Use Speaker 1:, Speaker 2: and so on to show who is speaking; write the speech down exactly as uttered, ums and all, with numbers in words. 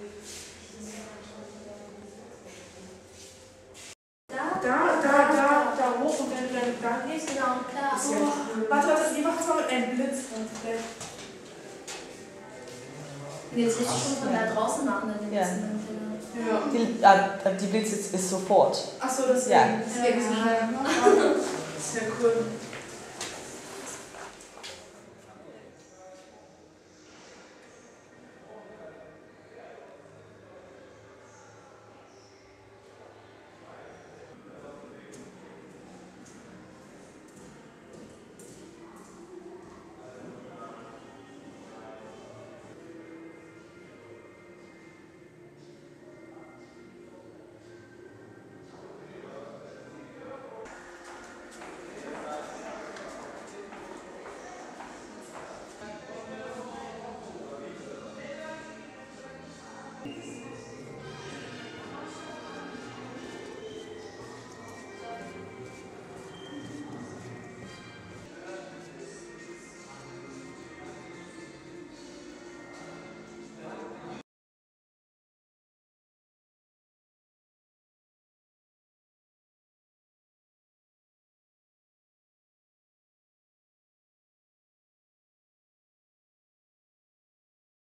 Speaker 1: Da, da, da, da hoch und wenn du dann da gehst, genau, da. So. Warte, warte, wie macht es mal mit einem Blitz?
Speaker 2: Jetzt willst du schon von da draußen machen, dann
Speaker 3: Ja.
Speaker 2: ja.
Speaker 3: Die, äh, die Blitz ist, ist sofort.
Speaker 1: Achso, das
Speaker 3: Ja.
Speaker 1: ist ja so schnell. Das ist ja cool.